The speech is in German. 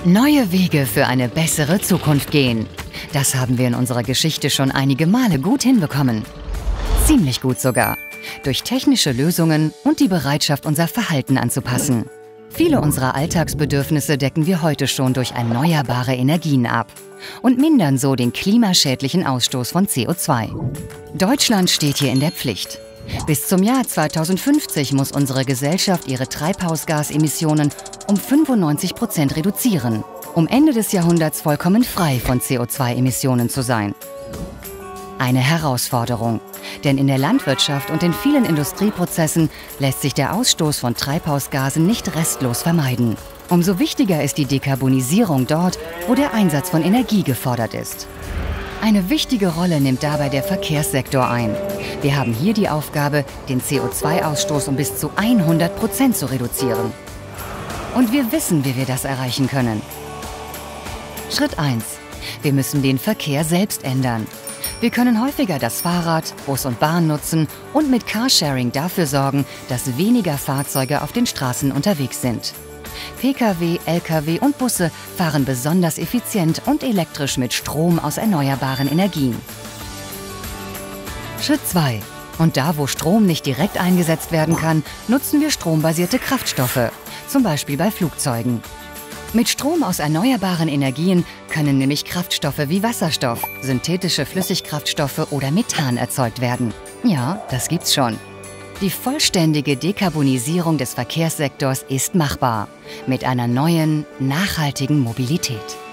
Neue Wege für eine bessere Zukunft gehen. Das haben wir in unserer Geschichte schon einige Male gut hinbekommen. Ziemlich gut sogar. Durch technische Lösungen und die Bereitschaft, unser Verhalten anzupassen. Viele unserer Alltagsbedürfnisse decken wir heute schon durch erneuerbare Energien ab und mindern so den klimaschädlichen Ausstoß von CO2. Deutschland steht hier in der Pflicht. Bis zum Jahr 2050 muss unsere Gesellschaft ihre Treibhausgasemissionen um 95% reduzieren, um Ende des Jahrhunderts vollkommen frei von CO2-Emissionen zu sein. Eine Herausforderung, denn in der Landwirtschaft und in vielen Industrieprozessen lässt sich der Ausstoß von Treibhausgasen nicht restlos vermeiden. Umso wichtiger ist die Dekarbonisierung dort, wo der Einsatz von Energie gefordert ist. Eine wichtige Rolle nimmt dabei der Verkehrssektor ein. Wir haben hier die Aufgabe, den CO2-Ausstoß um bis zu 100% zu reduzieren. Und wir wissen, wie wir das erreichen können. Schritt 1. Wir müssen den Verkehr selbst ändern. Wir können häufiger das Fahrrad, Bus und Bahn nutzen und mit Carsharing dafür sorgen, dass weniger Fahrzeuge auf den Straßen unterwegs sind. Pkw, Lkw und Busse fahren besonders effizient und elektrisch mit Strom aus erneuerbaren Energien. Schritt 2. Und da, wo Strom nicht direkt eingesetzt werden kann, nutzen wir strombasierte Kraftstoffe, zum Beispiel bei Flugzeugen. Mit Strom aus erneuerbaren Energien können nämlich Kraftstoffe wie Wasserstoff, synthetische Flüssigkraftstoffe oder Methan erzeugt werden. Ja, das gibt's schon. Die vollständige Dekarbonisierung des Verkehrssektors ist machbar mit einer neuen, nachhaltigen Mobilität.